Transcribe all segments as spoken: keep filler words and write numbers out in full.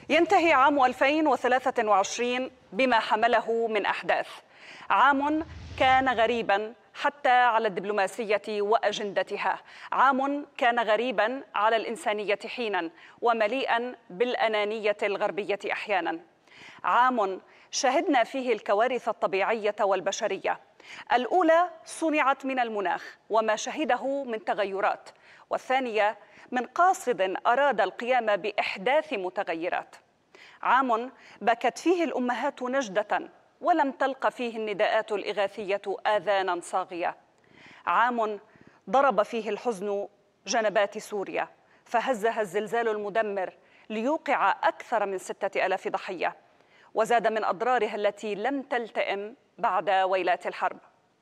ينتهي عام ألفين وثلاثة وعشرين بما حمله من أحداث. عام كان غريباً حتى على الدبلوماسية وأجندتها، عام كان غريباً على الإنسانية حيناً ومليئاً بالأنانية الغربية أحياناً. عام شهدنا فيه الكوارث الطبيعية والبشرية، الأولى صنعت من المناخ وما شهده من تغيرات، والثانية من قاصد أراد القيام بإحداث متغيرات. عام بكت فيه الأمهات نجدة ولم تلق فيه النداءات الإغاثية آذانا صاغية. عام ضرب فيه الحزن جنبات سوريا، فهزها الزلزال المدمر ليوقع أكثر من ستة ألاف ضحية، وزاد من أضرارها التي لم تلتئم بعد ويلات الحرب.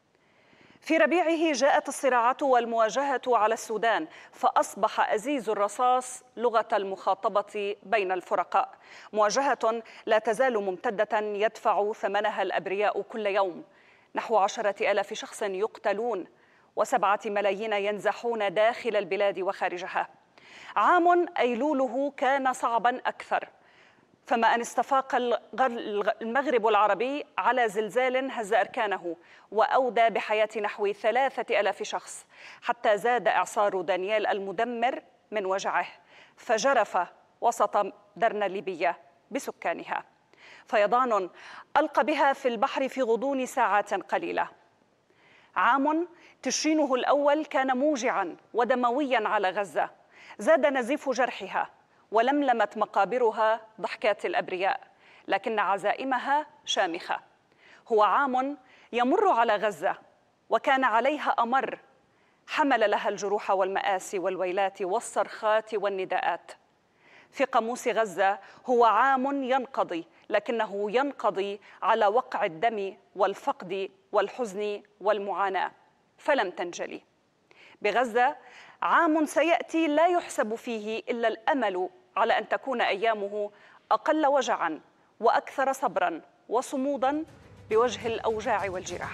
في ربيعه جاءت الصراعات والمواجهة على السودان، فأصبح أزيز الرصاص لغة المخاطبة بين الفرقاء، مواجهة لا تزال ممتدة يدفع ثمنها الأبرياء كل يوم. نحو عشرة آلاف شخص يقتلون وسبعة ملايين ينزحون داخل البلاد وخارجها. عام أيلوله كان صعبا أكثر، فما أن استفاق المغرب العربي على زلزال هز أركانه وأودى بحياة نحو ثلاثة ألاف شخص، حتى زاد إعصار دانيال المدمر من وجعه فجرف وسط درنا ليبيا بسكانها. فيضان ألقى بها في البحر في غضون ساعات قليلة. عام تشرينه الأول كان موجعا ودمويا على غزة، زاد نزيف جرحها ولملمت مقابرها ضحكات الأبرياء، لكن عزائمها شامخة. هو عام يمر على غزة وكان عليها أمر، حمل لها الجروح والمآسي والويلات والصرخات والنداءات. في قاموس غزة هو عام ينقضي، لكنه ينقضي على وقع الدم والفقد والحزن والمعاناة، فلم تنجلي. بغزة عام سيأتي لا يحسب فيه إلا الأمل على أن تكون أيامه أقل وجعاً وأكثر صبراً وصموداً بوجه الأوجاع والجراح.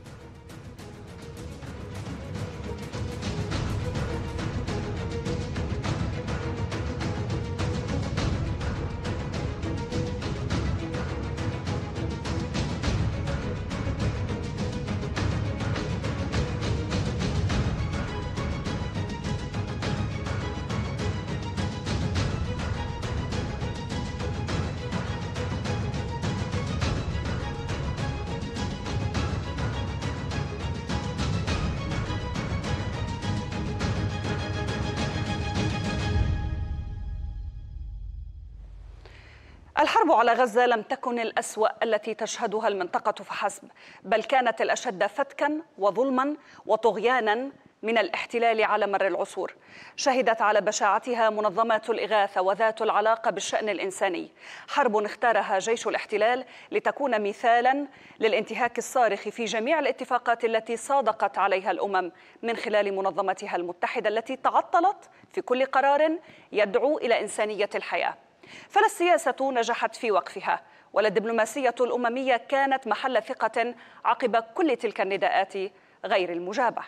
الحرب على غزة لم تكن الأسوأ التي تشهدها المنطقة فحسب، بل كانت الأشد فتكاً وظلماً وطغياناً من الاحتلال على مر العصور. شهدت على بشاعتها منظمات الإغاثة وذات العلاقة بالشأن الإنساني. حرب اختارها جيش الاحتلال لتكون مثالاً للانتهاك الصارخ في جميع الاتفاقات التي صادقت عليها الأمم من خلال منظمتها المتحدة التي تعطلت في كل قرار يدعو إلى إنسانية الحياة. فلا السياسة نجحت في وقفها، ولا الدبلوماسية الأممية كانت محل ثقة عقب كل تلك النداءات غير المجابة.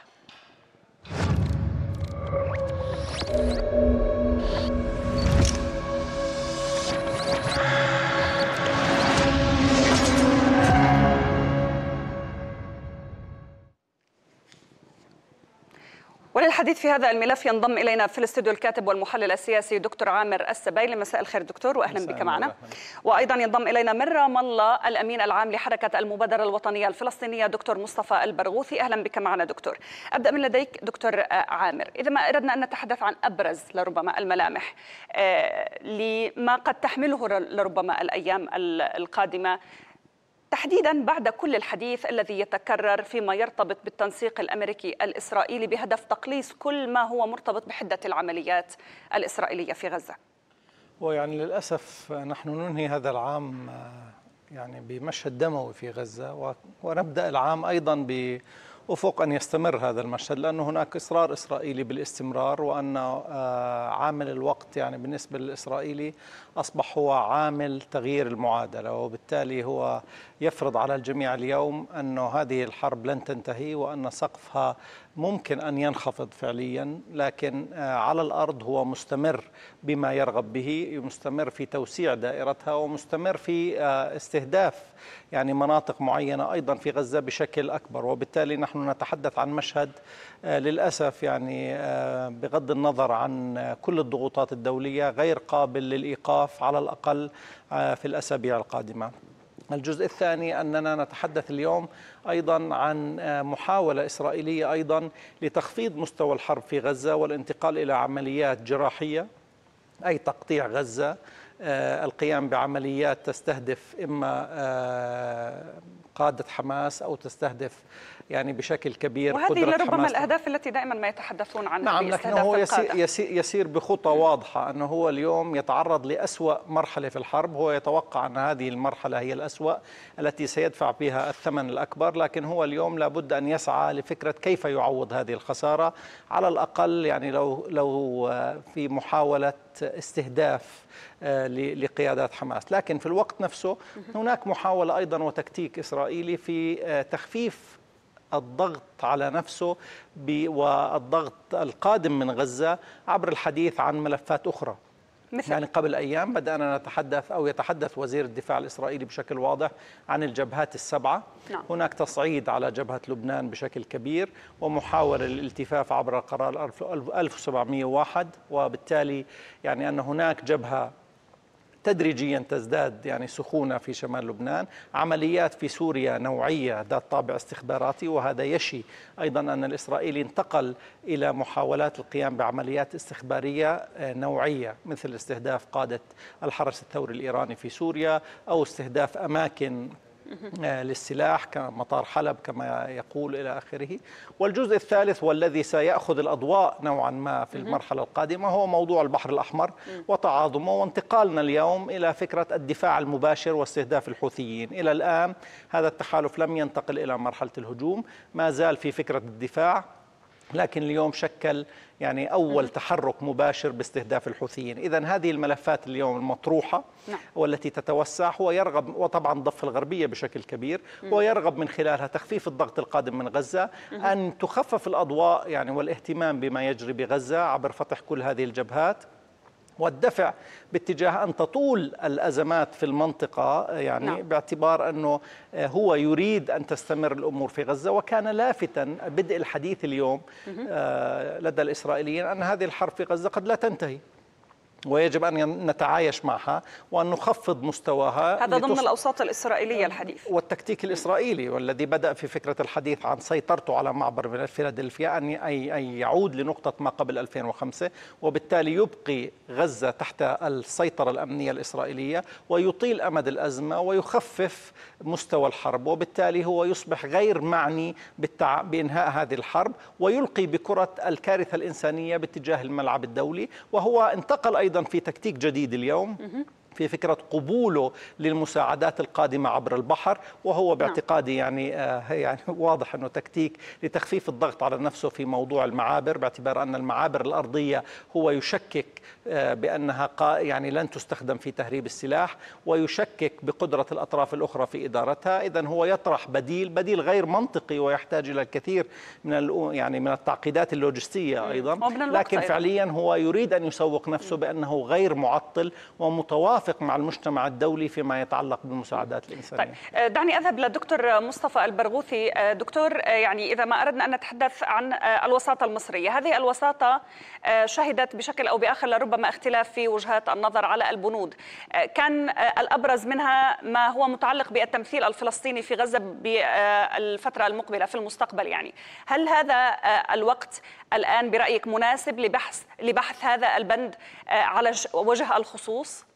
وللحديث في هذا الملف ينضم إلينا في الاستوديو الكاتب والمحلل السياسي دكتور عامر السبايلي. مساء الخير دكتور وأهلا بك معنا. وأيضا ينضم إلينا من رام الله الأمين العام لحركة المبادرة الوطنية الفلسطينية دكتور مصطفى البرغوثي. أهلا بك معنا دكتور. أبدأ من لديك دكتور عامر، إذا ما أردنا أن نتحدث عن أبرز لربما الملامح لما قد تحمله لربما الأيام القادمة، تحديداً بعد كل الحديث الذي يتكرر فيما يرتبط بالتنسيق الأمريكي الإسرائيلي بهدف تقليص كل ما هو مرتبط بحدة العمليات الإسرائيلية في غزة. ويعني للأسف نحن ننهي هذا العام يعني بمشهد دموي في غزة، ونبدأ العام أيضاً بأفق أن يستمر هذا المشهد، لأن هناك إصرار إسرائيلي بالاستمرار، وأن عامل الوقت يعني بالنسبة للإسرائيلي أصبح هو عامل تغيير المعادلة، وبالتالي هو يفرض على الجميع اليوم أن هذه الحرب لن تنتهي وأن سقفها ممكن أن ينخفض فعليا، لكن على الأرض هو مستمر بما يرغب به، مستمر في توسيع دائرتها ومستمر في استهداف يعني مناطق معينة أيضا في غزة بشكل أكبر. وبالتالي نحن نتحدث عن مشهد للأسف يعني بغض النظر عن كل الضغوطات الدولية غير قابل للإيقاف على الأقل في الأسابيع القادمة. الجزء الثاني أننا نتحدث اليوم أيضا عن محاولة إسرائيلية أيضا لتخفيض مستوى الحرب في غزة والانتقال إلى عمليات جراحية، أي تقطيع غزة، القيام بعمليات تستهدف إما قادة حماس أو تستهدف يعني بشكل كبير وهذه قدرة لربما حماس. الأهداف التي دائما ما يتحدثون عنها. نعم، لكنه هو يسير, يسير, يسير بخطى واضحة أنه هو اليوم يتعرض لأسوأ مرحلة في الحرب. هو يتوقع أن هذه المرحلة هي الأسوأ التي سيدفع بها الثمن الأكبر، لكن هو اليوم لابد أن يسعى لفكرة كيف يعوض هذه الخسارة على الأقل، يعني لو, لو في محاولة استهداف لقيادات حماس. لكن في الوقت نفسه هناك محاولة أيضا وتكتيك إسرائيلي في تخفيف الضغط على نفسه والضغط القادم من غزة عبر الحديث عن ملفات أخرى. مثل يعني قبل أيام بدأنا نتحدث أو يتحدث وزير الدفاع الإسرائيلي بشكل واضح عن الجبهات السبعة. نعم. هناك تصعيد على جبهة لبنان بشكل كبير ومحاولة للالتفاف عبر قرار ألف وسبعمئة وواحد، وبالتالي يعني أن هناك جبهة تدريجيا تزداد يعني سخونة في شمال لبنان، عمليات في سوريا نوعية ذات طابع استخباراتي، وهذا يشي أيضا أن الإسرائيلي انتقل إلى محاولات القيام بعمليات استخبارية نوعية مثل استهداف قادة الحرس الثوري الإيراني في سوريا أو استهداف أماكن للسلاح كمطار حلب كما يقول إلى آخره. والجزء الثالث والذي سيأخذ الأضواء نوعا ما في المرحلة القادمة هو موضوع البحر الأحمر وتعاظمه وانتقالنا اليوم إلى فكرة الدفاع المباشر واستهداف الحوثيين. إلى الآن هذا التحالف لم ينتقل إلى مرحلة الهجوم، ما زال في فكرة الدفاع، لكن اليوم شكل يعني أول تحرك مباشر باستهداف الحوثيين. إذن هذه الملفات اليوم المطروحة نعم. والتي تتوسع، هو يرغب، وطبعا الضفة الغربية بشكل كبير، هو يرغب من خلالها تخفيف الضغط القادم من غزة، أن تخفف الأضواء يعني والاهتمام بما يجري بغزة عبر فتح كل هذه الجبهات والدفع باتجاه أن تطول الأزمات في المنطقة، يعني نعم. باعتبار أنه هو يريد أن تستمر الأمور في غزة. وكان لافتا بدء الحديث اليوم لدى الإسرائيليين أن هذه الحرب في غزة قد لا تنتهي ويجب أن نتعايش معها وأن نخفض مستواها. هذا ضمن الأوساط الإسرائيلية الحديث والتكتيك الإسرائيلي والذي بدأ في فكرة الحديث عن سيطرته على معبر فيلادلفيا أن يعود لنقطة ما قبل ألفين وخمسة، وبالتالي يبقي غزة تحت السيطرة الأمنية الإسرائيلية ويطيل أمد الأزمة ويخفف مستوى الحرب، وبالتالي هو يصبح غير معني بالتع... بإنهاء هذه الحرب ويلقي بكرة الكارثة الإنسانية باتجاه الملعب الدولي. وهو انتقل أيضا في تكتيك جديد اليوم في فكرة قبوله للمساعدات القادمة عبر البحر، وهو باعتقادي يعني آه يعني واضح أنه تكتيك لتخفيف الضغط على نفسه في موضوع المعابر، باعتبار أن المعابر الأرضية هو يشكك آه بأنها يعني لن تستخدم في تهريب السلاح ويشكك بقدرة الأطراف الأخرى في إدارتها. إذن هو يطرح بديل بديل غير منطقي ويحتاج إلى الكثير من يعني من التعقيدات اللوجستية أيضا، لكن فعليا هو يريد أن يسوق نفسه بأنه غير معطل ومتوافق مع المجتمع الدولي فيما يتعلق بالمساعدات الإنسانية. طيب دعني أذهب للدكتور مصطفى البرغوثي. دكتور، يعني إذا ما أردنا أن نتحدث عن الوساطة المصرية، هذه الوساطة شهدت بشكل أو بآخر لربما اختلاف في وجهات النظر على البنود، كان الأبرز منها ما هو متعلق بالتمثيل الفلسطيني في غزة بالفترة المقبلة في المستقبل. يعني هل هذا الوقت الآن برأيك مناسب لبحث لبحث هذا البند على وجه الخصوص؟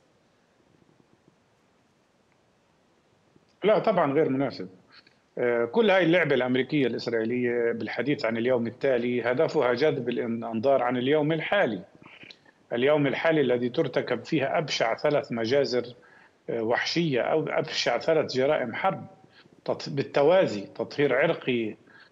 لا طبعا غير مناسب. كل هاي اللعبة الأمريكية الإسرائيلية بالحديث عن اليوم التالي هدفها جذب الأنظار عن اليوم الحالي، اليوم الحالي الذي ترتكب فيها أبشع ثلاث مجازر وحشية أو أبشع ثلاث جرائم حرب بالتوازي: تطهير عرقي،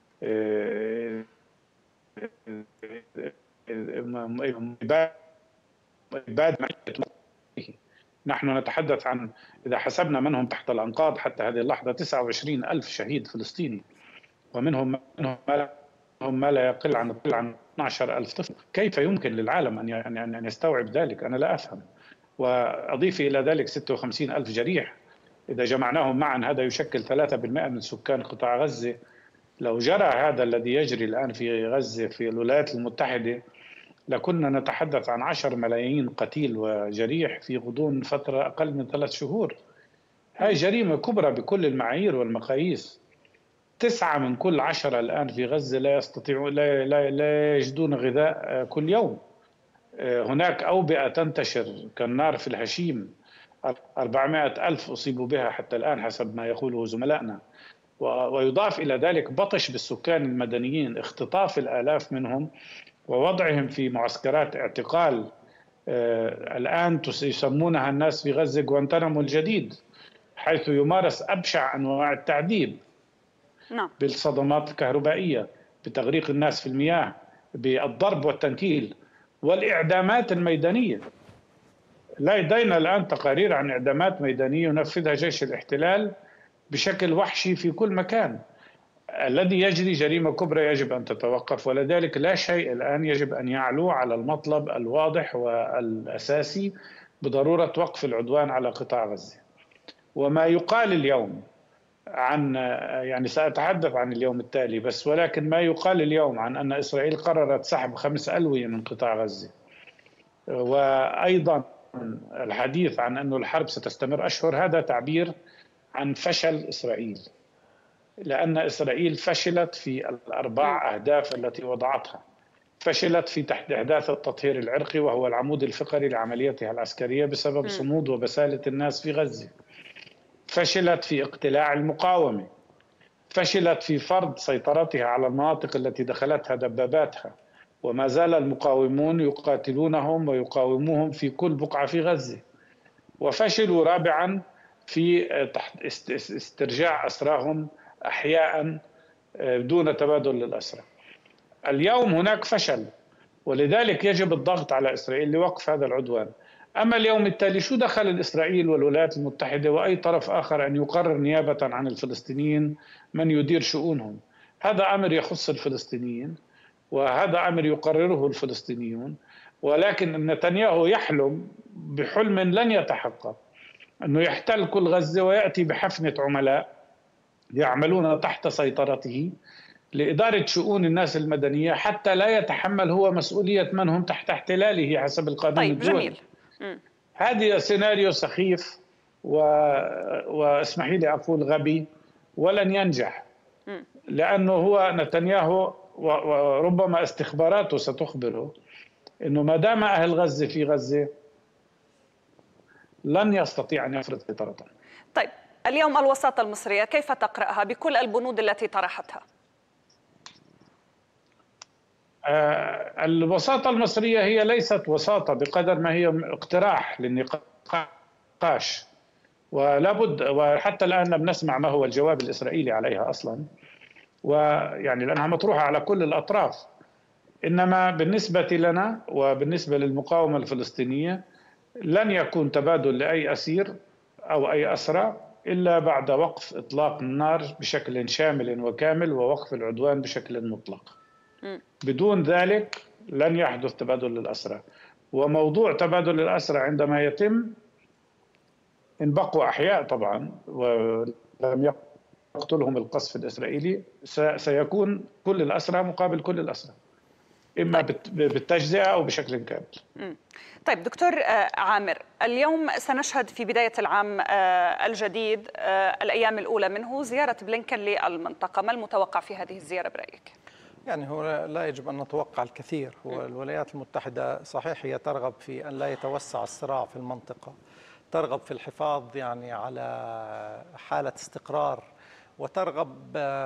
إبادة. نحن نتحدث عن، إذا حسبنا منهم تحت الأنقاض حتى هذه اللحظة، تسعة وعشرين ألف شهيد فلسطيني، ومنهم منهم ما لا يقل عن عن اثني عشر ألف طفل. كيف يمكن للعالم أن أن يستوعب ذلك؟ أنا لا أفهم. وأضيف إلى ذلك ستة وخمسين ألف جريح، إذا جمعناهم معا هذا يشكل ثلاثة بالمئة من سكان قطاع غزة. لو جرى هذا الذي يجري الآن في غزة في الولايات المتحدة لكنا نتحدث عن عشر ملايين قتيل وجريح في غضون فترة أقل من ثلاث شهور. هاي جريمة كبرى بكل المعايير والمقاييس. تسعة من كل عشرة الآن في غزة لا يستطيعون لا, لا, لا يجدون غذاء كل يوم. هناك أوبئة تنتشر كالنار في الهشيم، أربعمائة ألف أصيبوا بها حتى الآن حسب ما يقوله زملائنا. ويضاف إلى ذلك بطش بالسكان المدنيين، اختطاف الآلاف منهم ووضعهم في معسكرات اعتقال. الآن يسمونها الناس في غزة غوانتنامو الجديد، حيث يمارس أبشع أنواع التعذيب. نعم. بالصدمات الكهربائية، بتغريق الناس في المياه، بالضرب والتنكيل والإعدامات الميدانية. لدينا الآن تقارير عن إعدامات ميدانية ينفذها جيش الاحتلال بشكل وحشي في كل مكان. الذي يجري جريمة كبرى يجب أن تتوقف، ولذلك لا شيء الآن يجب أن يعلو على المطلب الواضح والأساسي بضرورة وقف العدوان على قطاع غزة. وما يقال اليوم عن، يعني سأتحدث عن اليوم التالي بس، ولكن ما يقال اليوم عن أن إسرائيل قررت سحب خمس ألوية من قطاع غزة، وأيضا الحديث عن أن الحرب ستستمر أشهر، هذا تعبير عن فشل إسرائيل، لأن إسرائيل فشلت في الأربع أهداف التي وضعتها. فشلت في تحت إحداث التطهير العرقي وهو العمود الفقري لعملياتها العسكرية بسبب صمود وبسالة الناس في غزة. فشلت في اقتلاع المقاومة. فشلت في فرض سيطرتها على المناطق التي دخلتها دباباتها، وما زال المقاومون يقاتلونهم ويقاوموهم في كل بقعة في غزة. وفشلوا رابعا في استرجاع أسراهم أحياء دون تبادل للأسرى. اليوم هناك فشل، ولذلك يجب الضغط على إسرائيل لوقف هذا العدوان. أما اليوم التالي شو دخل إسرائيل والولايات المتحدة وأي طرف آخر أن يقرر نيابة عن الفلسطينيين من يدير شؤونهم؟ هذا أمر يخص الفلسطينيين، وهذا أمر يقرره الفلسطينيون. ولكن نتنياهو يحلم بحلم لن يتحقق، أنه يحتل كل غزة ويأتي بحفنة عملاء يعملون تحت سيطرته لإدارة شؤون الناس المدنية، حتى لا يتحمل هو مسؤولية من هم تحت احتلاله حسب القانون طيب الدولي. جميل. هذه سيناريو سخيف و... واسمحي لي أقول غبي، ولن ينجح، لأنه هو نتنياهو وربما استخباراته ستخبره أنه ما دام أهل غزة في غزة لن يستطيع أن يفرض سيطرته. طيب اليوم الوساطة المصرية كيف تقرأها بكل البنود التي طرحتها؟ آه الوساطة المصرية هي ليست وساطة بقدر ما هي اقتراح للنقاش، ولا بد، وحتى الآن لم نسمع ما هو الجواب الإسرائيلي عليها أصلا، ويعني لأنها مطروحة على كل الأطراف. إنما بالنسبة لنا وبالنسبة للمقاومة الفلسطينية لن يكون تبادل لأي أسير أو أي أسرى إلا بعد وقف إطلاق النار بشكل شامل وكامل ووقف العدوان بشكل مطلق. بدون ذلك لن يحدث تبادل للأسرى. وموضوع تبادل الأسرى عندما يتم، إن بقوا أحياء طبعا ولم يقتلهم القصف الإسرائيلي، سيكون كل الأسرى مقابل كل الأسرى، إما بالتجزئة أو بشكل كامل. طيب دكتور عامر، اليوم سنشهد في بداية العام الجديد الأيام الأولى منه زيارة بلينكن للمنطقة، ما المتوقع في هذه الزيارة برأيك؟ يعني هو لا يجب أن نتوقع الكثير. هو الولايات المتحدة صحيح هي ترغب في أن لا يتوسع الصراع في المنطقة، ترغب في الحفاظ يعني على حالة استقرار، وترغب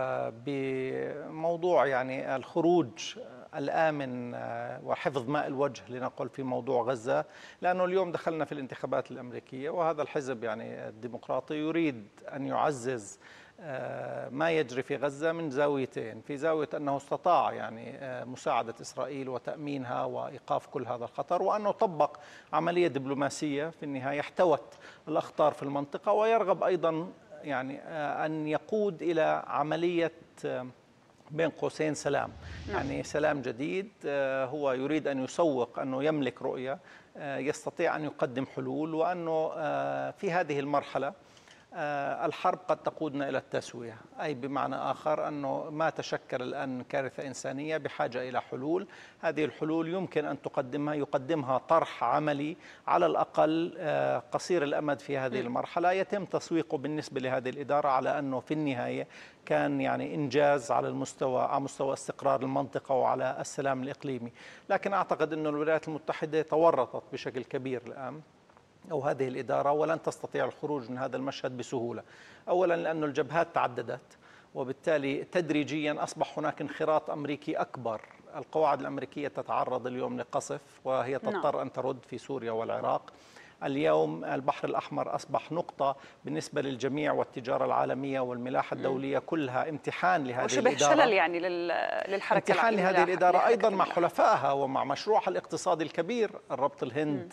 بموضوع يعني الخروج الآمن وحفظ ماء الوجه لنقل في موضوع غزة، لأنه اليوم دخلنا في الانتخابات الأمريكية، وهذا الحزب يعني الديمقراطي يريد أن يعزز ما يجري في غزة من زاويتين. في زاوية أنه استطاع يعني مساعدة إسرائيل وتأمينها وإيقاف كل هذا الخطر، وأنه طبق عملية دبلوماسية في النهاية احتوت الأخطار في المنطقة، ويرغب أيضا يعني أن يقود إلى عملية بين قوسين سلام. يعني سلام جديد، هو يريد أن يسوق أنه يملك رؤية، يستطيع أن يقدم حلول، وأنه في هذه المرحلة الحرب قد تقودنا إلى التسوية، أي بمعنى آخر أنه ما تشكل الآن كارثة إنسانية بحاجة إلى حلول. هذه الحلول يمكن أن تقدمها يقدمها طرح عملي على الأقل قصير الأمد في هذه المرحلة، يتم تسويقه بالنسبة لهذه الإدارة على أنه في النهاية كان يعني إنجاز على المستوى على مستوى استقرار المنطقة وعلى السلام الإقليمي. لكن أعتقد أن الولايات المتحدة تورطت بشكل كبير الآن، أو هذه الإدارة، ولن تستطيع الخروج من هذا المشهد بسهولة. أولا لأن الجبهات تعددت، وبالتالي تدريجيا أصبح هناك انخراط أمريكي أكبر. القواعد الأمريكية تتعرض اليوم لقصف، وهي تضطر أن ترد في سوريا والعراق. اليوم البحر الأحمر أصبح نقطة بالنسبة للجميع، والتجارة العالمية والملاحة الدولية كلها امتحان لهذه وشبه الإدارة، شلل يعني للحركة، امتحان لهذه الإدارة أيضا مع حلفائها ومع مشروعها الاقتصادي الكبير الربط الهند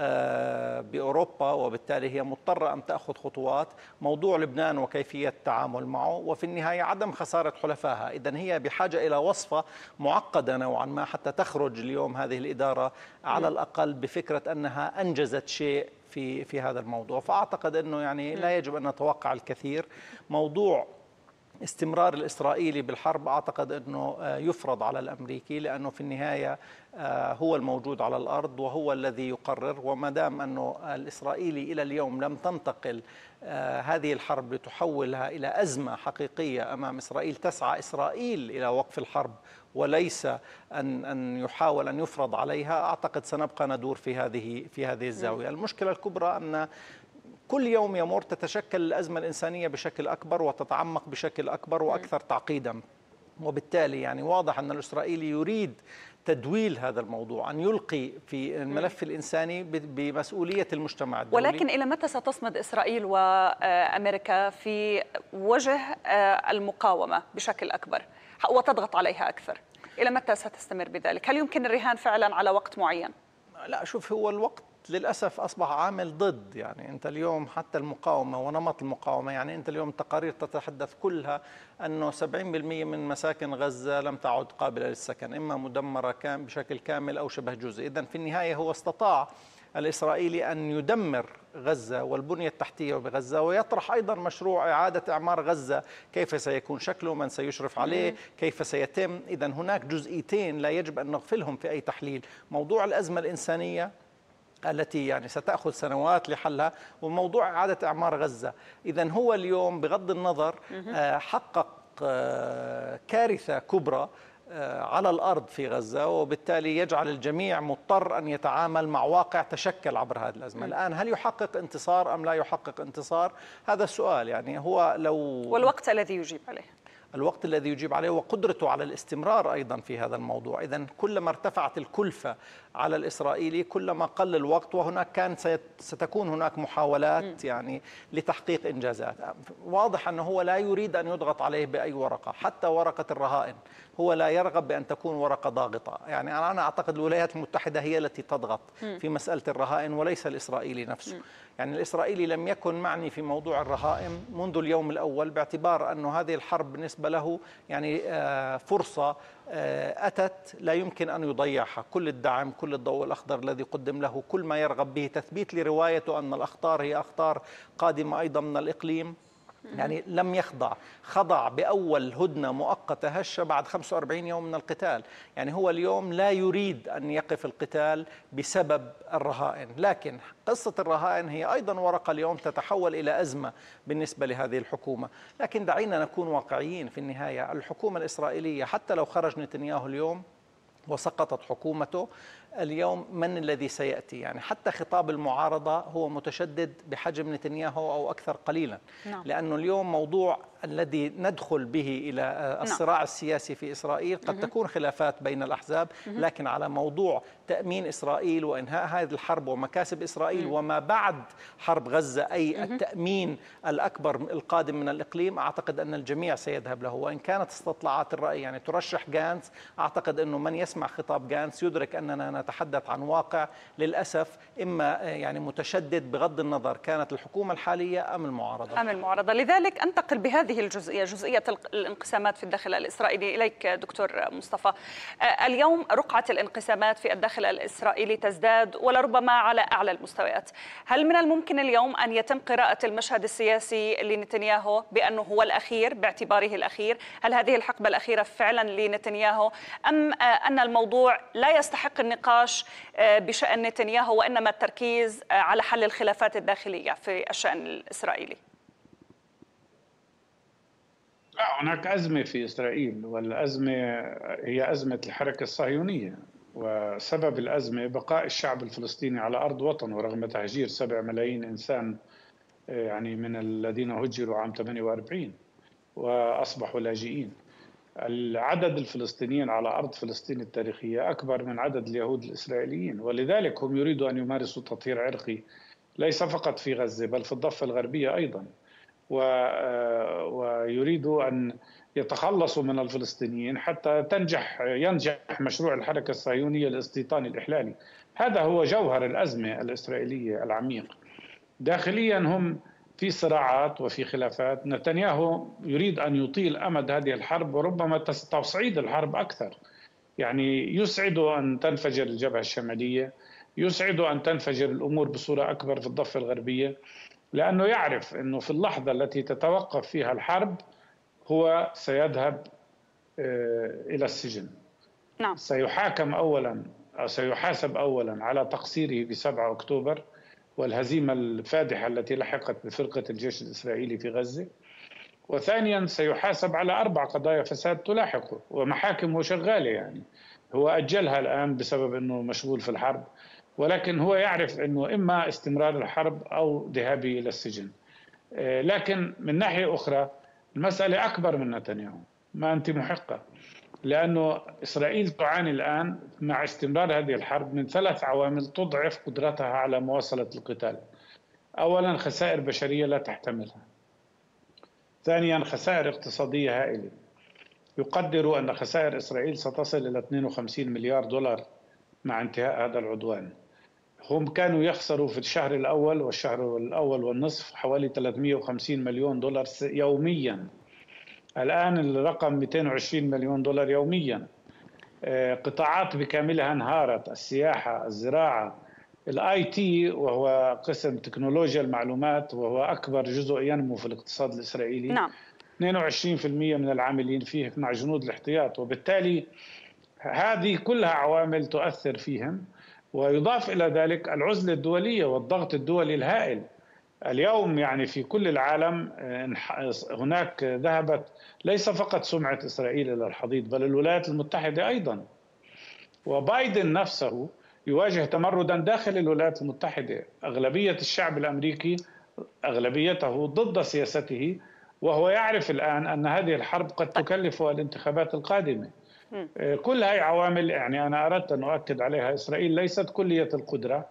آه بأوروبا، وبالتالي هي مضطرة أن تأخذ خطوات. موضوع لبنان وكيفية التعامل معه، وفي النهاية عدم خسارة حلفائها. إذن هي بحاجة إلى وصفة معقدة نوعا ما حتى تخرج اليوم هذه الإدارة على الأقل بفكرة أنها أنجزت شيء في في هذا الموضوع. فأعتقد أنه يعني لا يجب أن نتوقع الكثير. موضوع استمرار الإسرائيلي بالحرب أعتقد أنه يفرض على الأمريكي، لأنه في النهاية هو الموجود على الأرض وهو الذي يقرر. وما دام أنه الإسرائيلي إلى اليوم لم تنتقل هذه الحرب لتحولها إلى أزمة حقيقية أمام إسرائيل، تسعى إسرائيل إلى وقف الحرب وليس أن أن يحاول أن يفرض عليها، أعتقد سنبقى ندور في هذه في هذه الزاوية. المشكلة الكبرى أن كل يوم يمر تتشكل الأزمة الإنسانية بشكل أكبر وتتعمق بشكل أكبر وأكثر تعقيدا، وبالتالي يعني واضح أن الإسرائيلي يريد تدويل هذا الموضوع، أن يلقي في الملف الإنساني بمسؤولية المجتمع الدولي. ولكن إلى متى ستصمد إسرائيل وأمريكا في وجه المقاومة بشكل أكبر وتضغط عليها أكثر؟ إلى متى ستستمر بذلك؟ هل يمكن الرهان فعلا على وقت معين؟ لا، شوف، هو الوقت للأسف أصبح عامل ضد. يعني أنت اليوم حتى المقاومة ونمط المقاومة، يعني أنت اليوم تقارير تتحدث كلها أنه سبعين بالمئة من مساكن غزة لم تعد قابلة للسكن، إما مدمرة كان بشكل كامل أو شبه جزئي. إذن في النهاية هو استطاع الإسرائيلي أن يدمر غزة والبنية التحتية بغزة، ويطرح أيضا مشروع إعادة إعمار غزة، كيف سيكون شكله، من سيشرف عليه، كيف سيتم. إذن هناك جزئيتين لا يجب أن نغفلهم في أي تحليل: موضوع الأزمة الإنسانية التي يعني ستأخذ سنوات لحلها، وموضوع إعادة إعمار غزة. إذن هو اليوم بغض النظر حقق كارثة كبرى على الأرض في غزة، وبالتالي يجعل الجميع مضطر أن يتعامل مع واقع تشكل عبر هذه الأزمة. الآن هل يحقق انتصار أم لا يحقق انتصار؟ هذا السؤال. يعني هو لو والوقت الذي يجيب عليه الوقت الذي يجيب عليه وقدرته على الاستمرار أيضا في هذا الموضوع. إذن كلما ارتفعت الكلفة على الإسرائيلي كلما قل الوقت، وهناك كان ستكون هناك محاولات يعني لتحقيق إنجازات. واضح أنه هو لا يريد أن يضغط عليه بأي ورقة، حتى ورقة الرهائن هو لا يرغب بأن تكون ورقة ضاغطة. يعني أنا أعتقد الولايات المتحدة هي التي تضغط في مسألة الرهائن وليس الإسرائيلي نفسه. يعني الإسرائيلي لم يكن معني في موضوع الرهائن منذ اليوم الأول، باعتبار أن هذه الحرب بالنسبة له يعني فرصة أتت لا يمكن أن يضيعها. كل الدعم، كل الضوء الأخضر الذي قدم له، كل ما يرغب به، تثبيت لروايته أن الأخطار هي أخطار قادمة أيضا من الإقليم. يعني لم يخضع، خضع بأول هدنة مؤقتة هشة بعد خمسة وأربعين يوم من القتال. يعني هو اليوم لا يريد أن يقف القتال بسبب الرهائن، لكن قصة الرهائن هي أيضا ورقة اليوم تتحول إلى أزمة بالنسبة لهذه الحكومة. لكن دعينا نكون واقعيين، في النهاية الحكومة الإسرائيلية حتى لو خرج نتنياهو اليوم وسقطت حكومته اليوم، من الذي سيأتي؟ يعني حتى خطاب المعارضة هو متشدد بحجم نتنياهو أو أكثر قليلا. نعم. لأنه اليوم موضوع الذي ندخل به إلى الصراع نعم. السياسي في إسرائيل قد مه. تكون خلافات بين الأحزاب، مه. لكن على موضوع تأمين إسرائيل وإنهاء هذه الحرب ومكاسب إسرائيل مه. وما بعد حرب غزة، أي مه. التأمين الأكبر القادم من الإقليم، أعتقد أن الجميع سيذهب له. وإن كانت استطلاعات الرأي يعني ترشح جانس، أعتقد أنه من يسمع خطاب جانس يدرك أننا نتحدث عن واقع للأسف إما يعني متشدد بغض النظر كانت الحكومة الحالية أم المعارضة أم المعارضة. لذلك أنتقل بهذه الجزئية، جزئية الانقسامات في الداخل الإسرائيلي، إليك دكتور مصطفى. اليوم رقعة الانقسامات في الداخل الإسرائيلي تزداد ولربما على أعلى المستويات. هل من الممكن اليوم أن يتم قراءة المشهد السياسي لنتنياهو بأنه هو الأخير باعتباره الأخير؟ هل هذه الحقبة الأخيرة فعلا لنتنياهو، أم أن الموضوع لا يستحق النقاش بشأن نتنياهو وإنما التركيز على حل الخلافات الداخلية في الشأن الإسرائيلي؟ لا، هناك أزمة في إسرائيل، والأزمة هي أزمة الحركة الصهيونية، وسبب الأزمة بقاء الشعب الفلسطيني على أرض وطنه رغم تهجير سبع ملايين إنسان يعني من الذين هجروا عام ثمانية وأربعين وأصبحوا لاجئين. العدد الفلسطينيين على أرض فلسطين التاريخية أكبر من عدد اليهود الإسرائيليين، ولذلك هم يريدوا أن يمارسوا تطهير عرقي ليس فقط في غزة بل في الضفة الغربية أيضا، ويريدوا أن يتخلصوا من الفلسطينيين حتى تنجح ينجح مشروع الحركة الصهيونية الاستيطاني الإحلالي. هذا هو جوهر الأزمة الإسرائيلية العميق. داخليا هم في صراعات وفي خلافات. نتنياهو يريد أن يطيل أمد هذه الحرب وربما تصعيد الحرب أكثر، يعني يسعد أن تنفجر الجبهة الشمالية، يسعد أن تنفجر الأمور بصورة أكبر في الضفة الغربية، لأنه يعرف أنه في اللحظة التي تتوقف فيها الحرب هو سيذهب إلى السجن. نعم. سيحاكم أولا أو سيحاسب أولا على تقصيره بسبعة أكتوبر والهزيمة الفادحة التي لحقت بفرقة الجيش الإسرائيلي في غزة، وثانيا سيحاسب على أربع قضايا فساد تلاحقه ومحاكمه شغالة، يعني هو أجلها الآن بسبب أنه مشغول في الحرب، ولكن هو يعرف أنه إما استمرار الحرب أو ذهابه إلى السجن. لكن من ناحية أخرى المسألة أكبر من نتنياهو، ما أنت محقة، لأنه إسرائيل تعاني الآن مع استمرار هذه الحرب من ثلاث عوامل تضعف قدرتها على مواصلة القتال. أولا خسائر بشرية لا تحتملها، ثانيا خسائر اقتصادية هائلة، يقدر أن خسائر إسرائيل ستصل إلى اثنين وخمسين مليار دولار مع انتهاء هذا العدوان. هم كانوا يخسروا في الشهر الأول والشهر الأول والنصف حوالي ثلاثمئة وخمسين مليون دولار يوميا، الآن الرقم مئتين وعشرين مليون دولار يوميا. قطاعات بكاملها انهارت، السياحة، الزراعة، الاي تي وهو قسم تكنولوجيا المعلومات وهو أكبر جزء ينمو في الاقتصاد الإسرائيلي. نعم. اثنين وعشرين بالمئة من العاملين فيه مع جنود الاحتياط، وبالتالي هذه كلها عوامل تؤثر فيهم. ويضاف إلى ذلك العزلة الدولية والضغط الدولي الهائل. اليوم يعني في كل العالم هناك ذهبت ليس فقط سمعة إسرائيل إلى الحضيض بل الولايات المتحدة أيضا، وبايدن نفسه يواجه تمردا داخل الولايات المتحدة. أغلبية الشعب الأمريكي أغلبيته ضد سياسته، وهو يعرف الآن أن هذه الحرب قد تكلفه الانتخابات القادمة. كل هاي عوامل يعني أنا أردت أن أؤكد عليها. إسرائيل ليست كلية القدرة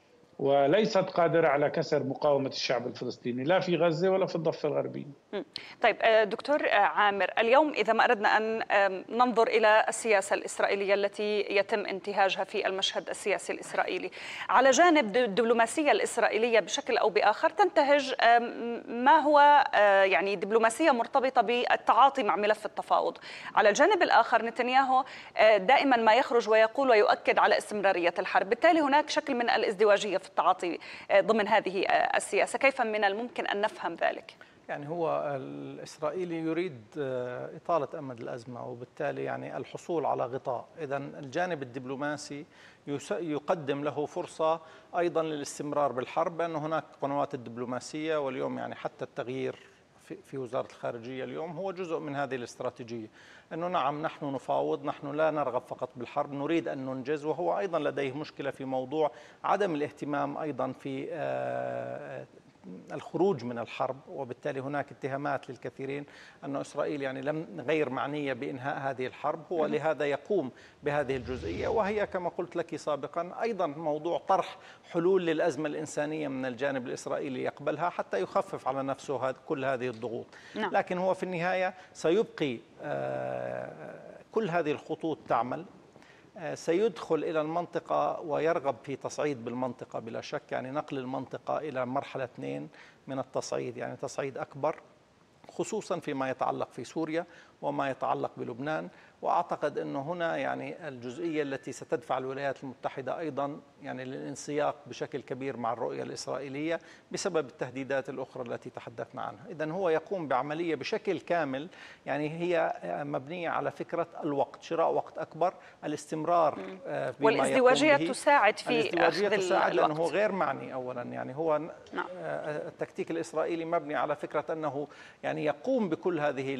وليست قادرة على كسر مقاومة الشعب الفلسطيني لا في غزة ولا في الضفة الغربية. طيب دكتور عامر، اليوم إذا ما أردنا أن ننظر إلى السياسة الإسرائيلية التي يتم انتهاجها في المشهد السياسي الإسرائيلي، على جانب الدبلوماسية الإسرائيلية بشكل أو بآخر تنتهج ما هو يعني دبلوماسية مرتبطة بالتعاطي مع ملف التفاوض. على الجانب الآخر نتنياهو دائما ما يخرج ويقول ويؤكد على استمرارية الحرب، بالتالي هناك شكل من الازدواجية في التعاطي ضمن هذه السياسة. كيف من الممكن أن نفهم ذلك؟ يعني هو الإسرائيلي يريد إطالة أمد الأزمة وبالتالي يعني الحصول على غطاء. إذن الجانب الدبلوماسي يقدم له فرصة أيضا للاستمرار بالحرب، لأن هناك قنوات الدبلوماسية، واليوم يعني حتى التغيير في وزارة الخارجية اليوم هو جزء من هذه الاستراتيجية، أنه نعم نحن نفاوض، نحن لا نرغب فقط بالحرب، نريد أن ننجز. وهو أيضا لديه مشكلة في موضوع عدم الاهتمام أيضا في الخروج من الحرب، وبالتالي هناك اتهامات للكثيرين أن إسرائيل يعني لم غير معنية بإنهاء هذه الحرب، هو لهذا يقوم بهذه الجزئية. وهي كما قلت لك سابقا أيضا موضوع طرح حلول للأزمة الإنسانية من الجانب الإسرائيلي يقبلها حتى يخفف على نفسه كل هذه الضغوط. نعم. لكن هو في النهاية سيبقي كل هذه الخطوط تعمل. سيدخل إلى المنطقة ويرغب في تصعيد بالمنطقة بلا شك، يعني نقل المنطقة إلى مرحلة اثنين من التصعيد، يعني تصعيد أكبر خصوصا فيما يتعلق في سوريا وما يتعلق بلبنان. وأعتقد أنه هنا يعني الجزئية التي ستدفع الولايات المتحدة أيضا يعني للانسياق بشكل كبير مع الرؤية الإسرائيلية بسبب التهديدات الأخرى التي تحدثنا عنها. إذن هو يقوم بعملية بشكل كامل يعني هي مبنية على فكرة الوقت، شراء وقت أكبر، الاستمرار بما والازدواجية تساعد في الازدواجية أخذ تساعد الوقت. لأنه غير معني أولا، يعني هو نعم. التكتيك الإسرائيلي مبني على فكرة أنه يعني يقوم بكل هذه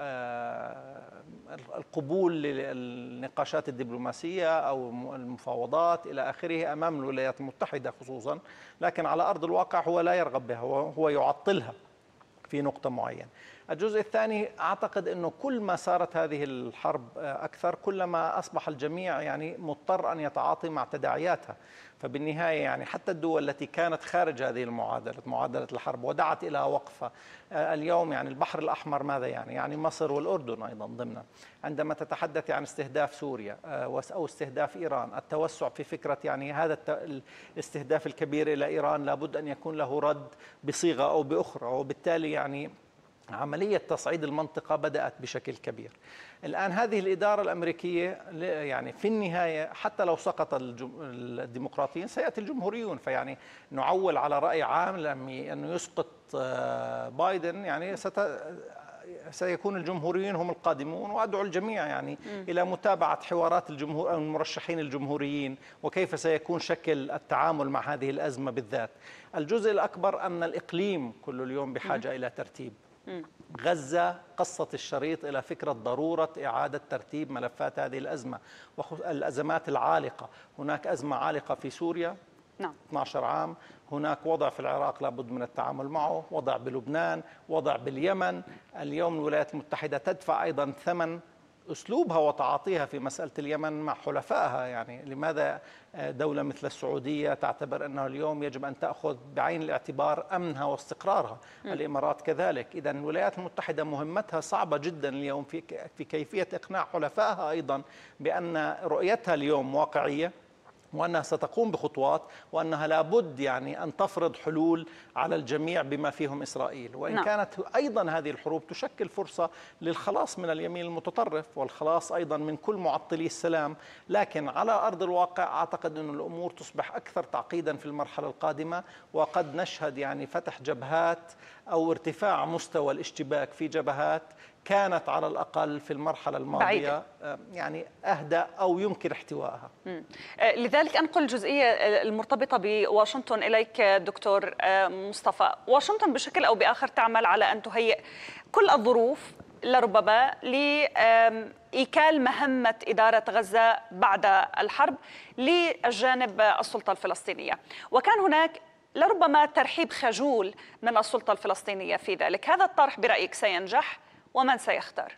القبول للنقاشات الدبلوماسية أو المفاوضات إلى آخره أمام الولايات المتحدة خصوصا، لكن على أرض الواقع هو لا يرغب بها، هو يعطلها في نقطة معينة. الجزء الثاني أعتقد أنه كل ما صارت هذه الحرب أكثر كلما أصبح الجميع يعني مضطر أن يتعاطي مع تداعياتها. فبالنهاية يعني حتى الدول التي كانت خارج هذه المعادلة معادلة الحرب ودعت إلى وقفها اليوم، يعني البحر الأحمر ماذا يعني؟ يعني مصر والأردن أيضا ضمنا. عندما تتحدث عن استهداف سوريا أو استهداف إيران، التوسع في فكرة يعني هذا الاستهداف الكبير إلى إيران لابد أن يكون له رد بصيغة أو بأخرى، وبالتالي يعني عملية تصعيد المنطقة بدأت بشكل كبير. الآن هذه الإدارة الأمريكية يعني في النهاية حتى لو سقط الديمقراطيين سيأتي الجمهوريون، فيعني نعول على رأي عام أنه يسقط بايدن يعني ست سيكون الجمهوريين هم القادمون. وأدعو الجميع يعني م. إلى متابعة حوارات الجمهور أو المرشحين الجمهوريين وكيف سيكون شكل التعامل مع هذه الأزمة بالذات. الجزء الأكبر أن الإقليم كل اليوم بحاجة م. إلى ترتيب. غزة قصت الشريط إلى فكرة ضرورة إعادة ترتيب ملفات هذه الأزمة والأزمات العالقة. هناك أزمة عالقة في سوريا نعم. اثني عشر عام، هناك وضع في العراق لابد من التعامل معه، وضع بلبنان، وضع باليمن. اليوم الولايات المتحدة تدفع أيضا ثمن أسلوبها وتعاطيها في مسألة اليمن مع حلفائها. يعني لماذا دولة مثل السعودية تعتبر أنه اليوم يجب أن تأخذ بعين الاعتبار أمنها واستقرارها؟ م. الإمارات كذلك. إذا الولايات المتحدة مهمتها صعبة جدا اليوم في في كيفية إقناع حلفائها أيضا بأن رؤيتها اليوم واقعية، وأنها ستقوم بخطوات، وأنها لابد يعني أن تفرض حلول على الجميع بما فيهم إسرائيل. وإن نعم. كانت أيضا هذه الحروب تشكل فرصة للخلاص من اليمين المتطرف والخلاص أيضا من كل معطلي السلام، لكن على أرض الواقع أعتقد أن الأمور تصبح أكثر تعقيدا في المرحلة القادمة، وقد نشهد يعني فتح جبهات أو ارتفاع مستوى الاشتباك في جبهات كانت على الأقل في المرحلة الماضية بعيدة. يعني أهدى أو يمكن احتوائها. م. لذلك أنقل الجزئية المرتبطة بواشنطن إليك دكتور مصطفى. واشنطن بشكل أو بآخر تعمل على أن تهيئ كل الظروف لربما لإيكال مهمة إدارة غزة بعد الحرب للجانب السلطة الفلسطينية، وكان هناك لربما ترحيب خجول من السلطة الفلسطينية في ذلك. هذا الطرح برأيك سينجح ومن سيختار؟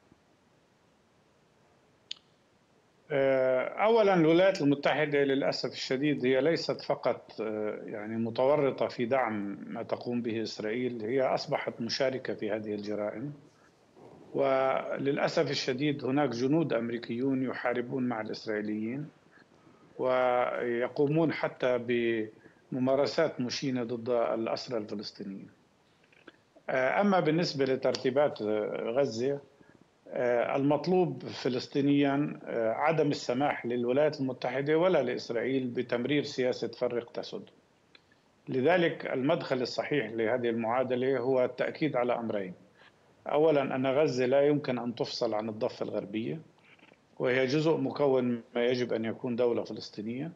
أولا الولايات المتحدة للأسف الشديد هي ليست فقط يعني متورطة في دعم ما تقوم به إسرائيل، هي أصبحت مشاركة في هذه الجرائم. وللأسف الشديد هناك جنود أمريكيون يحاربون مع الإسرائيليين ويقومون حتى بممارسات مشينة ضد الأسرى الفلسطينيين. أما بالنسبة لترتيبات غزة، المطلوب فلسطينيا عدم السماح للولايات المتحدة ولا لإسرائيل بتمرير سياسة فرق تسد. لذلك المدخل الصحيح لهذه المعادلة هو التأكيد على أمرين. أولا أن غزة لا يمكن أن تفصل عن الضفة الغربية، وهي جزء مكون ما يجب أن يكون دولة فلسطينية،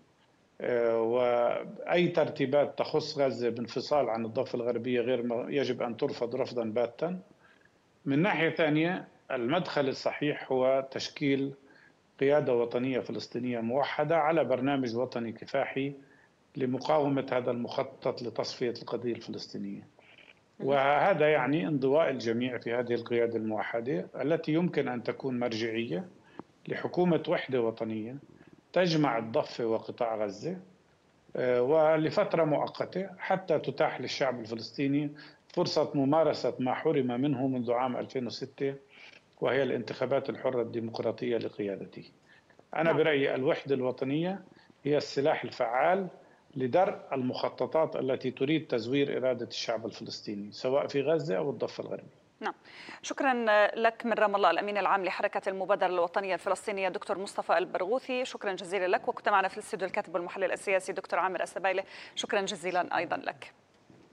وأي ترتيبات تخص غزة بانفصال عن الضفة الغربية غير يجب أن ترفض رفضا باتا. من ناحية ثانية المدخل الصحيح هو تشكيل قيادة وطنية فلسطينية موحدة على برنامج وطني كفاحي لمقاومة هذا المخطط لتصفية القضية الفلسطينية، وهذا يعني انضواء الجميع في هذه القيادة الموحدة التي يمكن أن تكون مرجعية لحكومة وحدة وطنية تجمع الضفة وقطاع غزة ولفترة مؤقتة حتى تتاح للشعب الفلسطيني فرصة ممارسة ما حرم منه منذ عام ألفين وستة، وهي الانتخابات الحرة الديمقراطية لقيادته. أنا برأيي الوحدة الوطنية هي السلاح الفعال لدرء المخططات التي تريد تزوير إرادة الشعب الفلسطيني سواء في غزة أو الضفة الغربية. نعم، شكرا لك من رام الله الأمين العام لحركة المبادرة الوطنية الفلسطينية دكتور مصطفى البرغوثي، شكرا جزيلا لك. وكنت معنا في الاستوديو الكاتب والمحلل السياسي دكتور عامر السبايلة، شكرا جزيلا أيضا لك.